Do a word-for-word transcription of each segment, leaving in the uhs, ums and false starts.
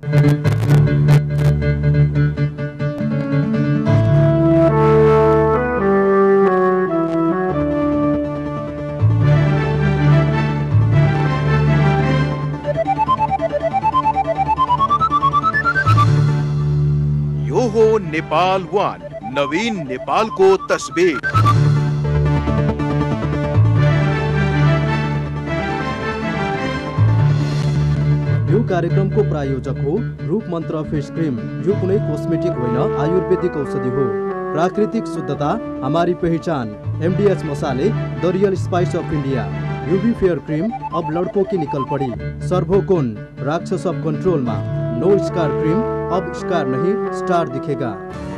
यो हो नेपाल वान, नवीन नेपालको तस्बिर। यो कार्यक्रमको प्रायोजक हो रूप मन्त्र फेस क्रिम। यो कुनै कोस्मेटिक होइन, आयुर्वेदिक औषधि हो। प्राकृतिक शुद्धता हमारी पहचान। एमडीएच मसाले, the real spice of India. UV fair cream, अब लड़कों की निकल पड़ी। सर्वोकोन, राक्षस ऑफ कंट्रोल में। नो स्कार क्रीम, अब स्कार नहीं स्टार दिखेगा।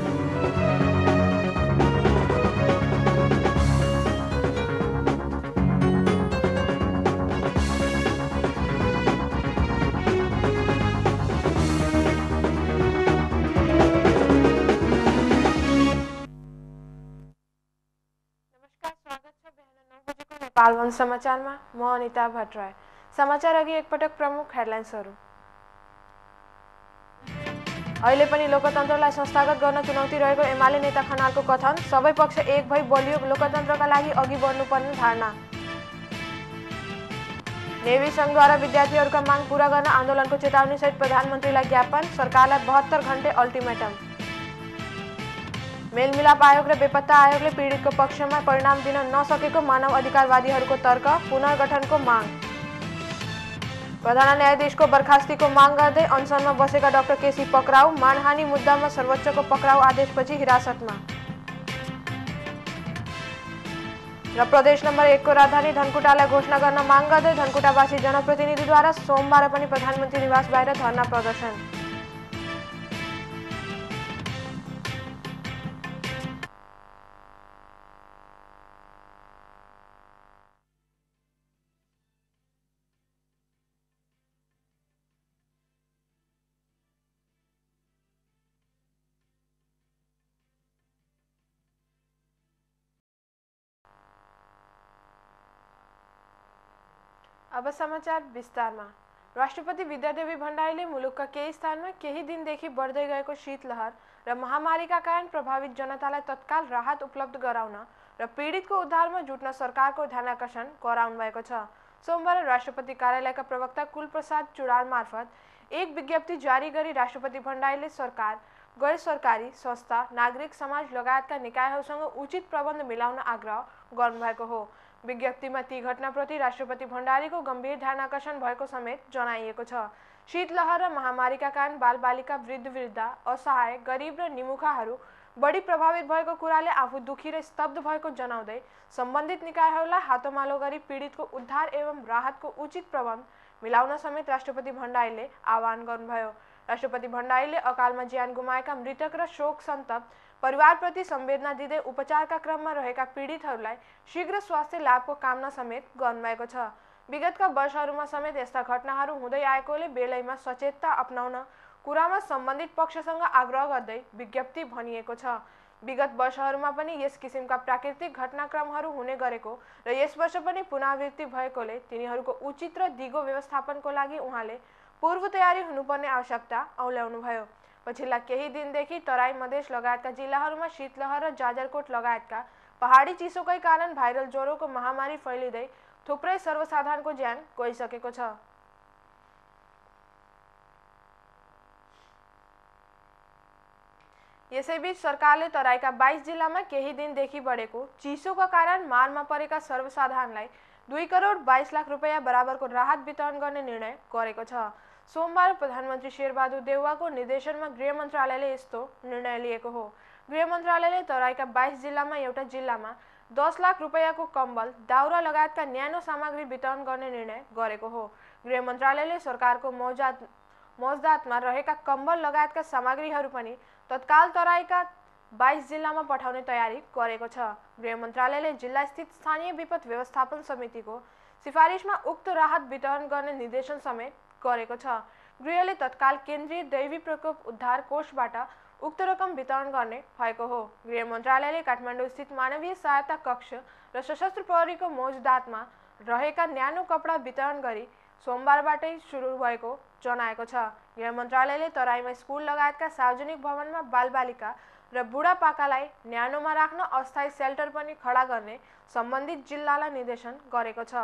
नेपाल वन समाचारमा म अनिता भट्टराई। समाचार अघि एकपटक प्रमुख हेडलाइन्सहरू। अहिले पनि लोकतन्त्रलाई संस्थागत गर्न चुनौती रहेको एमाले नेता खनालको कथन। सबै पक्ष एक भई बलियो लोकतन्त्रका लागि अघि बढ्नुपर्ने धारणा। नेवी संघद्वारा विद्यार्थीहरूका माग पूरा गर्न आन्दोलनको चेतावनी सहित प्रधानमन्त्रीलाई ज्ञापन। सरकारलाई बहत्तर घण्टे अल्टिमेटम। मेलमिलाप आयोग र बेपत्ता आयोगले पीडितको पक्षमा परिणाम दिन नसकेको मानव अधिकारवादीहरूको तर्क। पुनर्गठनको माग। प्रधान न्यायाधीशको बर्खास्तीको माग गर्दै अनसनमा बसेका डाक्टर केसी पक्राउ। मानहानि मुद्दामा सर्वोच्चको पक्राउ आदेशपछि हिरासतमा। र प्रदेश नम्बर एक को राजधानी धनकुटालाई घोषणा गर्न माग गर्दै धनकुटावासी जनप्रतिनिधिद्वारा सोमबार पनि प्रधानमन्त्री निवास बाहिर धरना प्रदर्शन। अब समाचार विस्तारमा। राष्ट्रपति विद्यादेवी भण्डारीले मुलुकका केही स्थानमा केही दिनदेखि बढ्दै गएको शीतलहर र महामारीका कारण प्रभावित जनतालाई तत्काल राहत उपलब्ध गराउन र पीडितको उद्धारमा जुट्न सरकारको ध्यानाकर्षण गराउनु भएको छ। सोमबार राष्ट्रपति कार्यालयका प्रवक्ता कुलप्रसाद चुडाल मार्फत एक विज्ञप्ति जारी गरी राष्ट्रपति भण्डारीले सरकार, गैर सरकारी संस्था, नागरिक समाज लगायतका निकायहरूसँग उचित प्रबन्ध मिलाउन आग्रह गर्नुभएको हो। विज्ञप्तिमा ती घटनाप्रति राष्ट्रपति भण्डारीको गम्भीर ध्यानाकर्षण भएको समेत जनाइएको छ। शीतलहर र महामारीका कारण बालबालिका, वृद्ध वृद्धा, असहाय, गरिब र निमुखाहरू बढी प्रभावित भएको कुराले आफू दुखी र स्तब्ध भएको जनाउँदै सम्बन्धित निकायहरूलाई हातोमालो गरी पीडितको उद्धार एवं राहतको उचित प्रबन्ध मिलाउन समेत राष्ट्रपति भण्डारीले आह्वान गर्नुभयो। राष्ट्रपति भण्डारीले अकालमा ज्यान गुमाएका मृतक र शोक सन्तप्त परिवारप्रति संवेदना दिँदै उपचारका क्रममा रहेका पीडितहरूलाई शीघ्र स्वास्थ्य लाभको कामना समेत गर्नुभएको छ। विगतका वर्षहरूमा समेत यस्ता घटनाहरू हुँदै आएकोले बेलैमा सचेतता अपनाउन कुरामा सम्बन्धित पक्षसँग आग्रह गर्दै विज्ञप्ति भनिएको छ। विगत वर्षहरूमा पनि यस किसिमका प्राकृतिक घटनाक्रमहरू हुने गरेको र यस वर्ष पनि पुनरावृत्ति भएकोले तिनीहरूको उचित र दिगो व्यवस्थापनको लागि उहाँले पूर्व तयारी हुनुपर्ने आवश्यकता औल्याउनुभयो। पछिल्ला केही दिनदेखि तराई, मधेस लगायतका जिल्लाहरूमा शीतलहर र जाजरकोट लगायतका पहाडी चिसोकै कारण भाइरल ज्वरोको महामारी फैलिँदै थुप्रै सर्वसाधारणको ज्यान गइसकेको छ। यसैबीच सरकारले तराईका बाइस जिल्लामा केही दिनदेखि बढेको चिसोका कारण मारमा परेका सर्वसाधारणलाई दुई करोड बाइस लाख रुपियाँ बराबरको राहत वितरण गर्ने निर्णय गरेको छ। सोमबार प्रधानमन्त्री शेरबहादुर देउवाको निर्देशनमा गृह मन्त्रालयले यस्तो निर्णय लिएको हो। गृह मन्त्रालयले तराईका बाइस जिल्लामा एउटा जिल्लामा दस लाख रुपियाँको कम्बल, दाउरा लगायतका न्यानो सामग्री वितरण गर्ने निर्णय गरेको हो। गृह मन्त्रालयले सरकारको मौजात मौजदातमा रहेका कम्बल लगायतका सामग्रीहरू पनि तत्काल तराईका बाइस जिल्लामा पठाउने तयारी गरेको छ। गृह मन्त्रालयले जिल्लास्थित स्थानीय विपद व्यवस्थापन समितिको सिफारिसमा उक्त राहत वितरण गर्ने निर्देशन समेत गरेको छ। गृहले तत्काल केन्द्रीय दैवी प्रकोप उद्धार कोषबाट उक्त रकम वितरण गर्ने भएको हो। गृह मन्त्रालयले काठमाडौँ स्थित मानवीय सहायता कक्ष र सशस्त्र प्रहरीको मौजदातमा रहेका न्यानो कपडा वितरण गरी सोमबारबाटै सुरु भएको जनाएको छ। गृह मन्त्रालयले तराईमा स्कुल लगायतका सार्वजनिक भवनमा बालबालिका र बुढापाकालाई न्यानोमा राख्न अस्थायी सेल्टर पनि खडा गर्ने सम्बन्धित जिल्लालाई निर्देशन गरेको छ।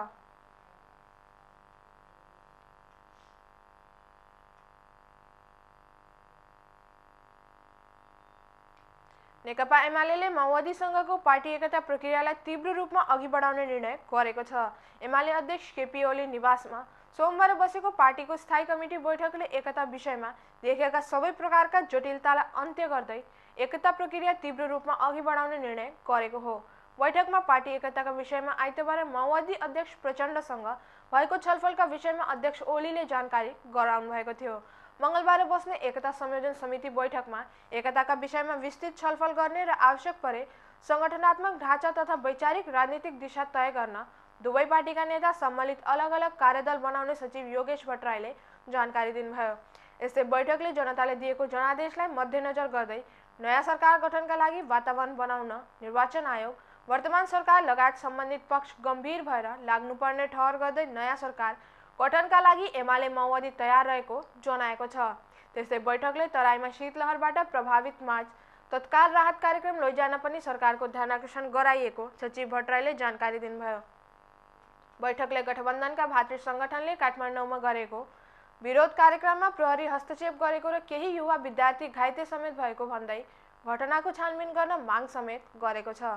नेकपा एमालेले माओवादीसँगको पार्टी एकता प्रक्रियालाई तीव्र रूपमा अघि बढाउने निर्णय गरेको छ। एमाले अध्यक्ष केपी ओली निवासमा सोमबार बसेको पार्टीको स्थायी कमिटी बैठकले एकता विषयमा देखिएका सबै प्रकारका जटिलतालाई अन्त्य गर्दै एकता प्रक्रिया तीव्र रूपमा अघि बढाउने निर्णय गरेको हो। बैठकमा पार्टी एकताका विषयमा आइतबार माओवादी अध्यक्ष प्रचण्डसँग भएको छलफलका विषयमा अध्यक्ष ओलीले जानकारी गराउनु भएको थियो। मंगलबार बस्ने एकता संयोजन समिति बैठकमा एकताका विषयमा विस्तृत छलफल गर्ने र आवश्यक परे संगठनात्मक ढाँचा तथा वैचारिक राजनीतिक दिशा तय गर्न दुवै पार्टीका नेता सम्मिलित अलग अलग कार्यदल बनाउने सचिव योगेश भट्टराईले जानकारी दिनुभयो। यस्तै बैठकले जनताले दिएको जनादेशलाई मध्यनजर गर्दै नयाँ सरकार गठनका लागि वातावरण बनाउन निर्वाचन आयोग, वर्तमान सरकार लगायत सम्बन्धित पक्ष गम्भीर भएर लाग्नुपर्ने ठहर गर्दै नयाँ सरकार गठनका लागि एमाले माओवादी तयार रहेको जनाएको छ। त्यस्तै बैठकले तराईमा शीतलहरबाट प्रभावित माझ तत्काल राहत कार्यक्रम लैजान पनि सरकारको ध्यानाकर्षण गराइएको सचिव भट्टराईले जानकारी दिनुभयो। बैठकले गठबन्धनका भातृ संगठनले काठमाडौँमा गरेको विरोध कार्यक्रममा प्रहरी हस्तक्षेप गरेको र केही युवा विद्यार्थी घाइते समेत भएको भन्दै घटनाको छानबिन गर्न माग समेत गरेको छ।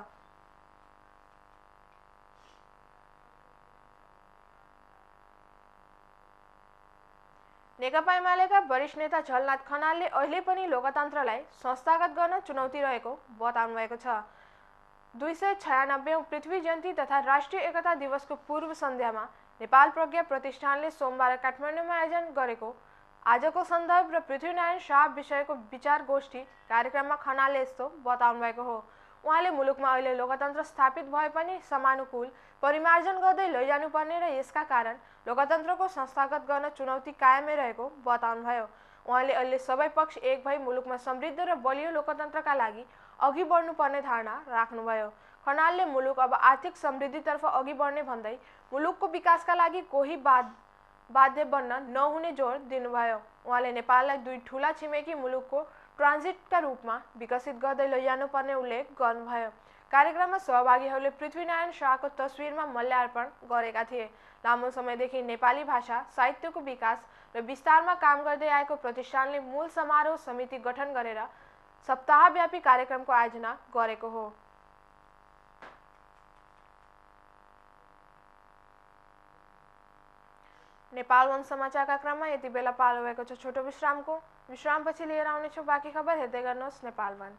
नेकपा एमालेका वरिष्ठ नेता झलनाथ खनालले अहिले पनि लोकतन्त्रलाई संस्थागत गर्न चुनौती रहेको बताउनु भएको छ। दुई सय छयानब्बेऔं पृथ्वी जयन्ती तथा राष्ट्रिय एकता दिवसको पूर्व सन्ध्यामा नेपाल प्रज्ञा प्रतिष्ठानले सोमबार काठमाडौँमा आयोजन गरेको आजको सन्दर्भ र पृथ्वीनारायण शाह विषयको विचार गोष्ठी कार्यक्रममा खनालले यस्तो बताउनु भएको हो। उहाँले मुलुकमा अहिले लोकतन्त्र स्थापित भए पनि समानुकूल परिमार्जन गर्दै लैजानुपर्ने र यसका कारण लोकतन्त्रको संस्थागत गर्न चुनौती कायमै रहेको बताउनुभयो। उहाँले अहिले सबै पक्ष एक भई मुलुकमा समृद्ध र बलियो लोकतन्त्रका लागि अघि बढ्नुपर्ने धारणा राख्नुभयो। खनालले मुलुक अब आर्थिक समृद्धितर्फ अघि बढ्ने भन्दै मुलुकको विकासका लागि कोही बाध बाध्य बन्न नहुने जोड दिनुभयो। उहाँले नेपाललाई दुई ठूला छिमेकी मुलुकको ट्रान्जिटका रूपमा विकसित गर्दै लैजानुपर्ने उल्लेख गर्नुभयो। कार्यक्रममा सहभागीहरूले पृथ्वीनारायण शाहको तस्विरमा माल्यार्पण गरेका थिए। लामो समयदेखि नेपाली भाषा साहित्यको विकास र विस्तारमा काम गर्दै आएको प्रतिष्ठानले मूल समारोह समिति गठन गरेर सप्ताहव्यापी कार्यक्रमको आयोजना गरेको हो। नेपाल वन समाचारका क्रममा यति बेला पालो भएको छ छोटो विश्रामको। विश्रामपछि लिएर आउनेछौँ बाँकी खबर। हेर्दै गर्नुहोस् नेपाल वन।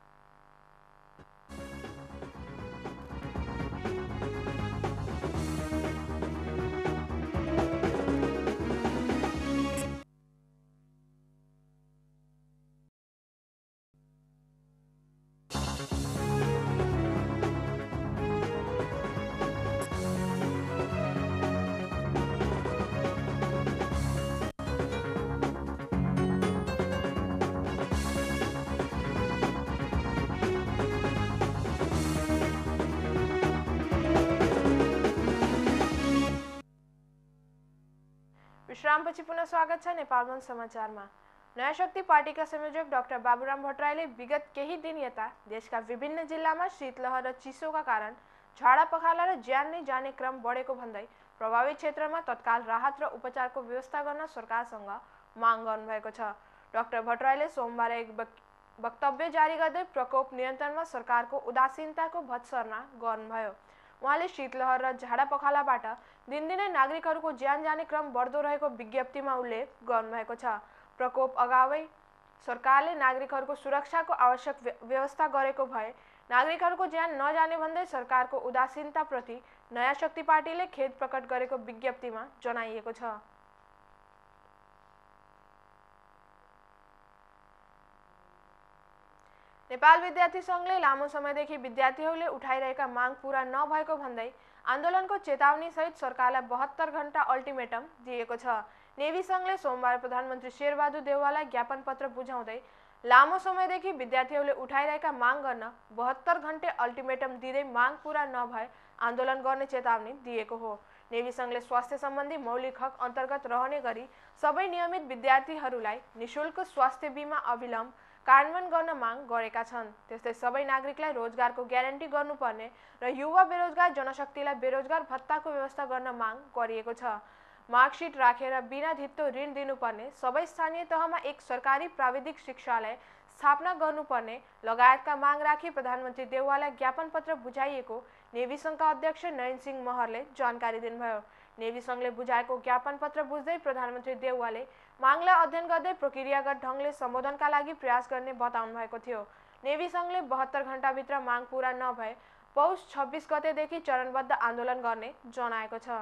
विश्रामपछि पुनः स्वागत छ नेपाल वन समाचारमा। नयाँ शक्ति पार्टीका संयोजक डाक्टर बाबुराम भट्टराईले विगत केही दिन यता देशका विभिन्न जिल्लामा शीतलहर र चिसोका कारण झाडा पखाला र ज्यान नै जाने क्रम बढेको भन्दै प्रभावित क्षेत्रमा तत्काल राहत र उपचारको व्यवस्था गर्न सरकारसँग माग गर्नुभएको छ। डाक्टर भट्टराईले सोमबार एक वक्तव्य जारी गर्दै प्रकोप नियन्त्रणमा सरकारको उदासीनताको भत्सर्ना गर्नुभयो। उहाँले शीतलहर र झाडा पखालाबाट दिनदिनै नागरिकहरूको ज्यान जाने क्रम बढ्दो रहेको विज्ञप्तिमा उल्लेख गर्नुभएको छ। प्रकोप अगावै सरकारले नागरिकहरूको सुरक्षाको आवश्यक व्यवस्था गरेको भए नागरिकहरूको ज्यान नजाने भन्दै सरकारको उदासीनताप्रति नयाँ शक्ति पार्टीले खेद प्रकट गरेको विज्ञप्तिमा जनाइएको छ। नेपाल विद्यार्थी संघले लामो समयदेखि विद्यार्थीहरूले उठाइरहेका माग पूरा नभएको भन्दै आन्दोलनको चेतावनी सहित सरकारलाई बहत्तर घण्टा अल्टिमेटम दिएको छ। नेवी संघले सोमबार प्रधानमन्त्री शेरबहादुर देउवालाई ज्ञापन पत्र बुझाउँदै लामो समयदेखि विद्यार्थीहरूले उठाइरहेका माग गर्न बहत्तर घण्टे अल्टिमेटम दिँदै माग पूरा नभए आन्दोलन गर्ने चेतावनी दिएको हो। नेभी सङ्घले स्वास्थ्य सम्बन्धी मौलिक हक अन्तर्गत रहने गरी सबै नियमित विद्यार्थीहरूलाई निशुल्क स्वास्थ्य बीमा अविलम्ब कार्यान्वयन गर्न माग गरेका छन्। त्यस्तै सबै नागरिकलाई रोजगारको ग्यारेन्टी गर्नुपर्ने र युवा बेरोजगार जनशक्तिलाई बेरोजगार भत्ताको व्यवस्था गर्न माग गरिएको छ। मार्कसिट राखेर बिना धित्तो ऋण दिनुपर्ने, सबै स्थानीय तहमा एक सरकारी प्राविधिक शिक्षालय स्थापना गर्नुपर्ने लगायतका माग राखी प्रधानमन्त्री देउवालाई ज्ञापन पत्र बुझाइएको नेभी सङ्घका अध्यक्ष नयन सिंह महरले जानकारी दिनुभयो। नेभी सङ्घले बुझाएको ज्ञापन पत्र बुझ्दै प्रधानमन्त्री देउवाले मागलाई अध्ययन गर्दै प्रक्रियागत ढङ्गले सम्बोधनका लागि प्रयास गर्ने बताउनु भएको थियो। नेभी सङ्घले बहत्तर घण्टाभित्र माग पूरा नभए पौष छब्बिस गतेदेखि चरणबद्ध आन्दोलन गर्ने जनाएको छ।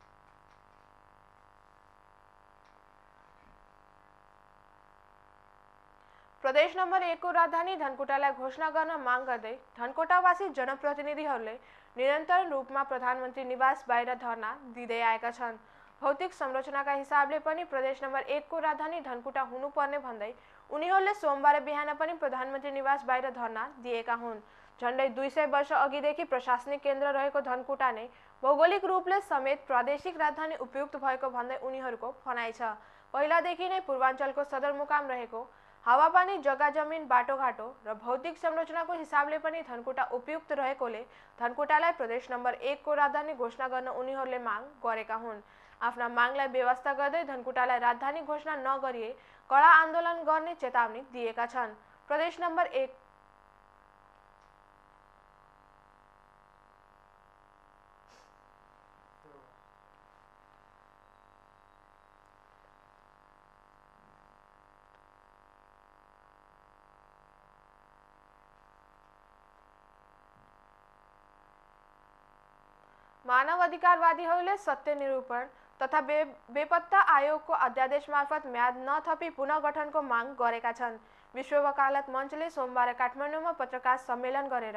प्रदेश नम्बर एक को राजधानी धनकुटालाई घोषणा गर्न माग गर्दै धनकोटावासी जनप्रतिनिधिहरूले निरन्तर रूपमा प्रधानमन्त्री निवास बाहिर धरना दिँदै आएका छन्। भौतिक संरचनाका हिसाबले पनि प्रदेश नम्बर एक को राजधानी धनकुटा हुनुपर्ने भन्दै उनीहरूले सोमबार बिहान पनि प्रधानमन्त्री निवास बाहिर धरना दिएका हुन्। झन्डै दुई सय वर्ष अघिदेखि प्रशासनिक केन्द्र रहेको धनकुटा नै भौगोलिक रूपले समेत प्रादेशिक राजधानी उपयुक्त भएको भन्दै उनीहरूको भनाइ छ। पहिलादेखि नै पूर्वाञ्चलको सदरमुकाम रहेको हावापानी, जग्गा जमिन, बाटोघाटो र भौतिक संरचनाको हिसाबले पनि धनकुटा उपयुक्त रहेकोले धनकुटालाई प्रदेश नम्बर एक को राजधानी घोषणा गर्न उनीहरूले माग गरेका हुन्। आफ्ना मागलाई व्यवस्था गर्दै धनकुटालाई राजधानी घोषणा नगरिए कडा आन्दोलन गर्ने चेतावनी दिएका छन्। प्रदेश नम्बर एक मानव अधिकारवादीहरूले सत्य निरूपण तथा बे, बेपत्ता आयोगको अध्यादेश मार्फत म्याद नथपी पुनः गठनको माग गरेका छन्। विश्व वकालत मञ्चले सोमबार काठमाडौँमा पत्रकार सम्मेलन गरेर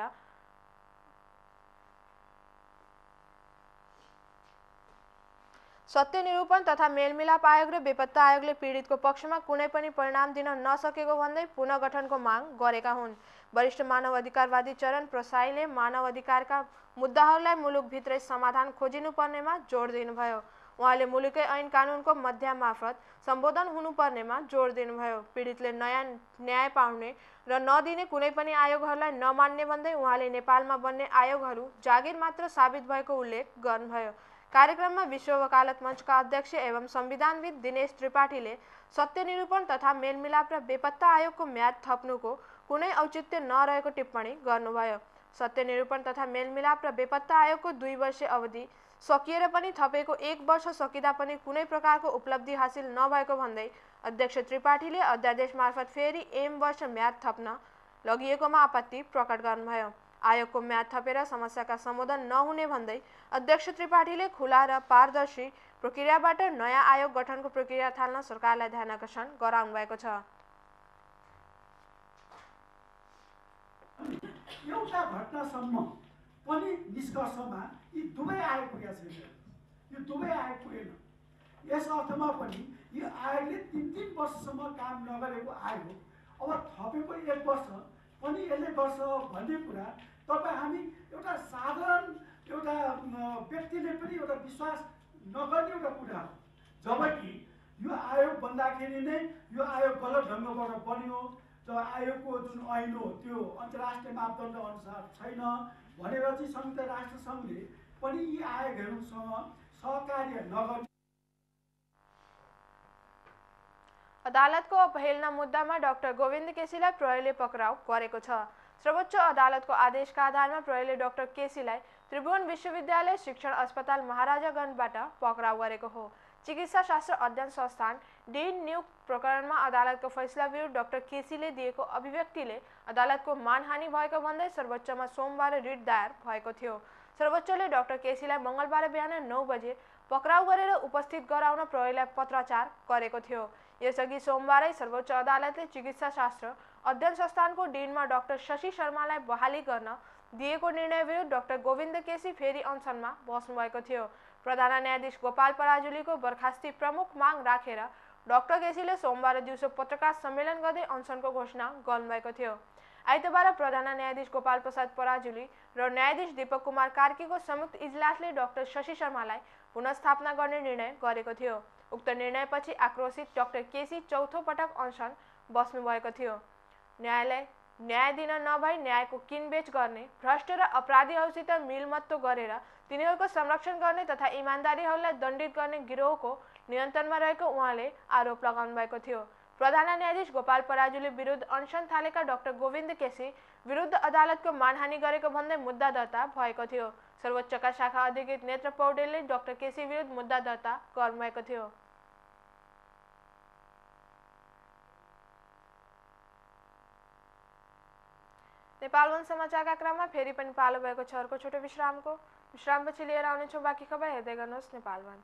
सत्य निरूपण तथा मेलमिलाप आयोग र बेपत्ता आयोगले पीडितको पक्षमा कुनै पनि परिणाम दिन नसकेको भन्दै पुनः गठनको माग गरेका हुन्। वरिष्ठ मानव अधिकारवादी चरण प्रसाईले मानव अधिकारका मुद्दाहरूलाई मुलुकभित्रै समाधान खोजिनुपर्नेमा जोड दिनुभयो। उहाँले मुलुकै ऐन कानुनको मध्य मार्फत सम्बोधन हुनुपर्नेमा जोड दिनुभयो। पीडितले नयाँ न्याय पाउने र नदिने कुनै पनि आयोगहरूलाई नमान्ने भन्दै उहाँले नेपालमा बन्ने आयोगहरू जागिर मात्र साबित भएको उल्लेख गर्नुभयो। कार्यक्रममा विश्व वकालत मञ्चका अध्यक्ष एवं संविधानविद दिनेश त्रिपाठीले सत्य निरूपण तथा मेलमिलाप र बेपत्ता आयोगको म्याद थप्नुको कुनै औचित्य नरहेको टिप्पणी गर्नुभयो। सत्य निरूपण तथा मेलमिलाप र बेपत्ता आयोगको दुई वर्षे अवधि सकिएर पनि थपेको एक वर्ष सकिँदा पनि कुनै प्रकारको उपलब्धि हासिल नभएको भन्दै अध्यक्ष त्रिपाठीले अध्यादेश मार्फत फेरि एम वर्ष म्याद थप्न लगिएकोमा आपत्ति प्रकट गर्नुभयो। आयोगको म्याद थपेर समस्याका समाधान नहुने भन्दै अध्यक्ष त्रिपाठीले खुला र पारदर्शी प्रक्रियाबाट नयाँ आयोग गठनको प्रक्रिया थाल्न सरकारलाई ध्यानाकर्षण गराउनु भएको छ। एउटा घटनासम्म पनि निष्कर्षमा यी दुवै आयोग पुगेका छैनन्। यो दुवै आयोग पुगेन। यस अर्थमा पनि यो आयोगले तिन तिन वर्षसम्म काम नगरेको आयोग अब थपेको एक वर्ष पनि यसले गर्छ भन्ने कुरा तपाईँ हामी एउटा साधारण एउटा व्यक्तिले पनि एउटा विश्वास नगर्ने एउटा कुरा हो। जबकि यो आयोग बन्दाखेरि नै यो आयोग गलत ढङ्गबाट बन्यो, जो आयोगको जुन ऐन हो त्यो अन्तर्राष्ट्रिय मापदण्ड अनुसार छैन भनेर चाहिँ संयुक्त राष्ट्र सङ्घले पनि यी आयोगहरूसँग सहकार्य नगर्ने। अदालतको अपहेलना मुद्दामा डाक्टर गोविन्द केसीलाई प्रहरीले पक्राउ गरेको छ। सर्वोच्च अदालतको आदेशका आधारमा प्रहरीले डाक्टर केसीलाई त्रिभुवन विश्वविद्यालय शिक्षण अस्पताल महाराजागञ्जबाट पक्राउ गरेको हो। चिकित्सा शास्त्र अध्ययन संस्थान डीन नियुक्त प्रकरणमा अदालतको फैसला विरुद्ध डाक्टर केसीले दिएको अभिव्यक्तिले अदालतको मानहानि भएको भन्दै सर्वोच्चमा सोमबार रिट दायर भएको थियो। सर्वोच्चले डाक्टर केसीलाई मङ्गलबार बिहान नौ बजे पक्राउ गरेर उपस्थित गराउन प्रहरीलाई पत्राचार गरेको थियो। यसअघि सोमबारै सर्वोच्च अदालतले चिकित्सा शास्त्र अध्ययन संस्थानको डिनमा डाक्टर शशि शर्मालाई बहाली गर्न दिएको निर्णय विरुद्ध डाक्टर गोविन्द केसी फेरि अनसनमा बस्नुभएको थियो। प्रधान न्यायाधीश गोपाल पराजुलीको बर्खास्ती प्रमुख माग राखेर डाक्टर केसीले सोमबार दिउँसो पत्रकार सम्मेलन गर्दै अनसनको घोषणा गर्नुभएको थियो। आइतबार प्रधान न्यायाधीश गोपाल प्रसाद पराजुली र न्यायाधीश दीपक कुमार कार्कीको संयुक्त इजलासले डाक्टर शशि शर्मालाई पुनर्स्थापना गर्ने निर्णय गरेको थियो। उक्त निर्णयपछि आक्रोशित डाक्टर केसी चौथो पटक अनसन बस्नुभएको थियो। न्यायालय न्याय दिन नभई न्यायको किनबेच गर्ने, भ्रष्ट र अपराधीहरूसित मिलमत्तो गरेर तिनीहरूको संरक्षण गर्ने तथा इमानदारीहरूलाई दण्डित गर्ने गिरोहको नियन्त्रणमा रहेको उहाँले आरोप लगाउनु भएको थियो। प्रधान न्यायाधीश गोपाल पराजुली विरुद्ध अनसन थालेका डाक्टर गोविन्द केसी विरुद्ध अदालतको मानहानि गरेको भन्दै मुद्दा दर्ता भएको थियो। सर्वोच्चका शाखा अधिकृत नेत्र पौडेलले डाक्टर केसी विरुद्ध मुद्दा दर्ता गर्नुभएको थियो। नेपाल वन समाचारका क्रममा फेरि पनि पालो भएको छ अर्को छोटो विश्रामको। विश्रामपछि लिएर आउनेछौँ बाँकी खबर। हेर्दै गर्नुहोस् नेपाल वन।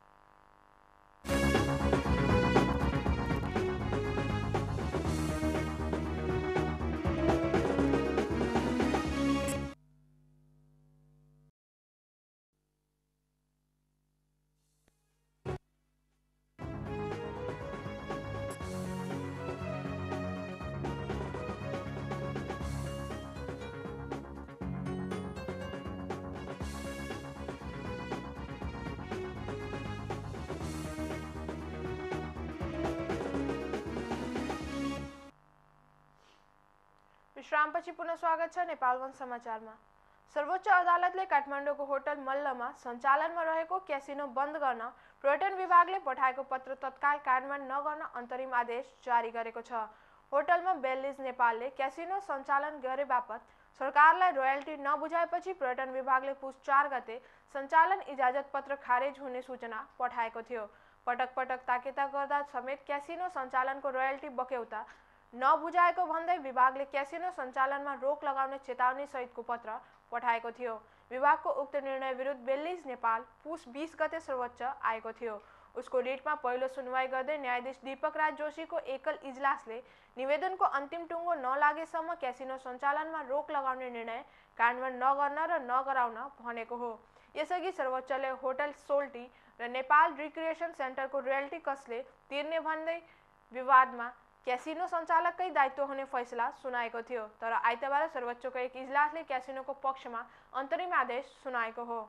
विश्रामपछि पुनः स्वागत छ नेपाल वन समाचारमा। सर्वोच्च अदालतले काठमाडौँको होटल मल्लमा सञ्चालनमा रहेको क्यासिनो बन्द गर्न पर्यटन विभागले पठाएको पत्र तत्काल कार्यान्वयन नगर्न अन्तरिम आदेश जारी गरेको छ। होटलमा बेल्लिज नेपालले क्यासिनो सञ्चालन गरे बापत सरकारलाई रोयल्टी नबुझाएपछि पर्यटन विभागले पुस चार गते सञ्चालन इजाजत पत्र खारेज हुने सूचना पठाएको थियो। पटक पटक ताकेता गर्दा समेत क्यासिनो सञ्चालनको रोयल्टी बक्यौता नबुझाएको भन्दै विभागले क्यासिनो सञ्चालनमा रोक लगाउने चेतावनी सहितको पत्र पठाएको थियो। विभागको उक्त निर्णय विरुद्ध बेल्लिज नेपाल पुस बीस गते सर्वोच्च आएको थियो। उसको रिटमा पहिलो सुनवाई गर्दै न्यायाधीश दीपक राज जोशीको एकल इजलासले निवेदनको अन्तिम टुङ्गो नलागेसम्म क्यासिनो सञ्चालनमा रोक लगाउने निर्णय कार्यान्वयन नगर्न र नगराउन भनेको हो। यसअघि सर्वोच्चले होटल सोल्टी र नेपाल रिक्रिएसन सेन्टरको रोयल्टी कसले तिर्ने भन्दै विवादमा क्यासिनो सञ्चालककै दायित्व हुने फैसला सुनाएको थियो। तर आइतबार सर्वोच्चको एक इजलासले क्यासिनोको पक्षमा अन्तरिम आदेश सुनाएको हो।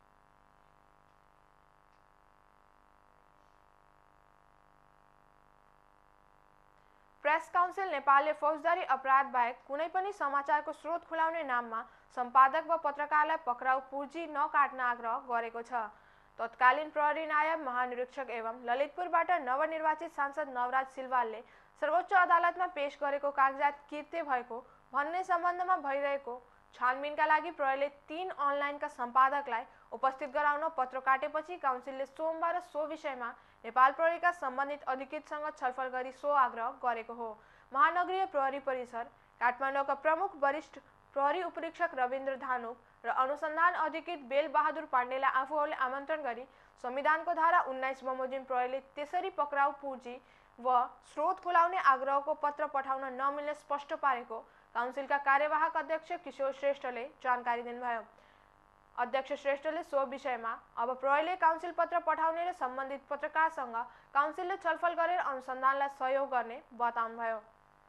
प्रेस काउन्सिल नेपालले फौजदारी अपराध बाहेक कुनै पनि समाचारको स्रोत खुलाउने नाममा सम्पादक वा पत्रकारलाई पक्राउ पूर्जी नकाट्न आग्रह गरेको छ। तत्कालीन प्रहरी नायब महानिरीक्षक एवं ललितपुरबाट नवनिर्वाचित सांसद नवराज सिलवालले सर्वोच्च अदालतमा पेश गरेको कागजात किर्ते भएको भन्ने सम्बन्धमा भइरहेको छानबिनका लागि प्रहरीले तीन अनलाइनका सम्पादकलाई उपस्थित गराउन पत्र काटेपछि काउन्सिलले सोमबार सो विषयमा नेपाल प्रहरीका सम्बन्धित अधिकृतसँग छलफल गरी सो आग्रह गरेको हो। महानगरीय प्रहरी परिसर काठमाडौँका प्रमुख वरिष्ठ प्रहरी उपरीक्षक रविन्द्र धानुक र अनुसन्धान अधिकृत बेल बहादुर पाण्डेलाई आफूहरूले आमन्त्रण गरी संविधानको धारा उन्नाइस बमोजिम प्रहरीले त्यसरी पक्राउ पूर्जी व स्रोत खुलाउने आग्रहको पत्र पठाउन नमिल्ने स्पष्ट पारेको काउन्सिलका कार्यवाहक अध्यक्ष किशोर श्रेष्ठले जानकारी दिनुभयो। अध्यक्ष श्रेष्ठले सो विषयमा अब प्रहरीले काउन्सिल पत्र पठाउने र सम्बन्धित पत्रकारसँग काउन्सिलले छलफल गरेर अनुसन्धानलाई सहयोग गर्ने बताउनुभयो।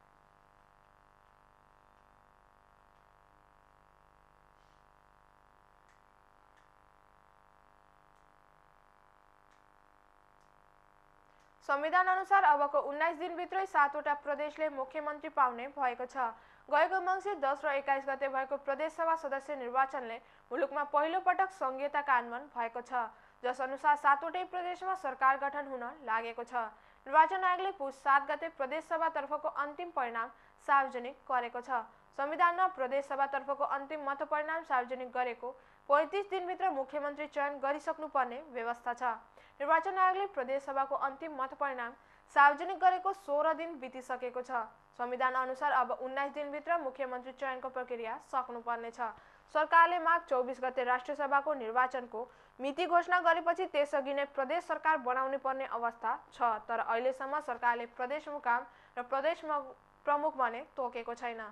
संविधान अनुसार अबको उन्नाइस दिनभित्रै सातवटा प्रदेशले मुख्यमन्त्री पाउने भएको छ। गएको मङ्सिर दस र एक्काइस गते भएको प्रदेशसभा सदस्य निर्वाचनले मुलुकमा पहिलो पटक संघीयता कार्यान्वयन भएको छ, जस अनुसार सातवटै प्रदेशमा सरकार गठन हुन लागेको छ। निर्वाचन आयोगले पुस सात गते प्रदेशसभातर्फको अन्तिम परिणाम सार्वजनिक गरेको छ। संविधानमा प्रदेशसभातर्फको अन्तिम मत परिणाम सार्वजनिक गरेको पैँतिस दिनभित्र मुख्यमन्त्री चयन गरिसक्नुपर्ने व्यवस्था छ। निर्वाचन आयोगले प्रदेशसभाको अन्तिम मत परिणाम सार्वजनिक गरेको सोह्र दिन बितिसकेको छ। संविधान अनुसार अब उन्नाइस दिनभित्र मुख्यमन्त्री चयनको प्रक्रिया सक्नुपर्ने छ। सरकारले माघ चौबिस गते राष्ट्रिय सभाको निर्वाचनको मिति घोषणा गरेपछि त्यसअघि नै प्रदेश सरकार बनाउनु पर्ने अवस्था छ, तर अहिलेसम्म सरकारले प्रदेश मुकाम र प्रदेश प्रमुख भने तोकेको छैन।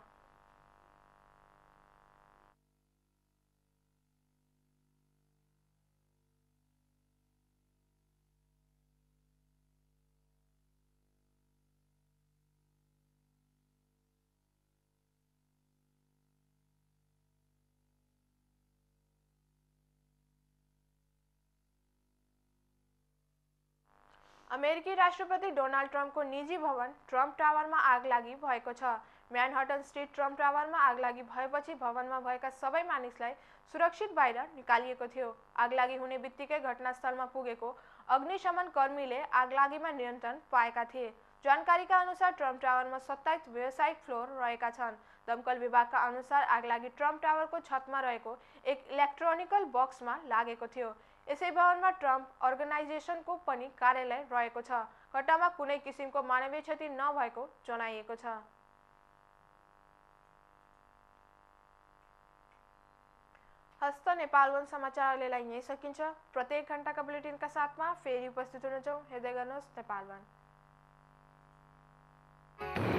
अमेरिकी राष्ट्रपति डोनाल्ड ट्रम्पको निजी भवन ट्रम्प टावरमा आगलागी भएको छ। म्यानहट्टन स्थित ट्रम्प टावरमा आगलागी भएपछि भवनमा भएका सबै मानिसलाई सुरक्षित बाहिर निकालिएको थियो। आगलागी हुने बित्तिकै घटनास्थलमा पुगेको अग्निशमन कर्मीले आगलागीमा नियन्त्रण पाएका थिए। जानकारीका अनुसार ट्रम्प टावरमा सत्ताइस व्यावसायिक फ्लोर रहेका छन्। दमकल विभागका अनुसार आगलागी ट्रम्प टावरको छतमा रहेको एक इलेक्ट्रोनिकल बक्समा लागेको थियो। यसै भवनमा ट्रम्प अर्गनाइजेसनको पनि कार्यालय रहेको छ। घटनामा कुनै किसिमको मानवीय क्षति नभएको जनाइएको छ। हस्त नेपाल वन समाचार अहिलेलाई यही सकिन्छ। प्रत्येक घण्टाका बुलेटिनका साथमा फेरि उपस्थित हुनेछौँ। हेर्दै गर्नुहोस् नेपाल वन।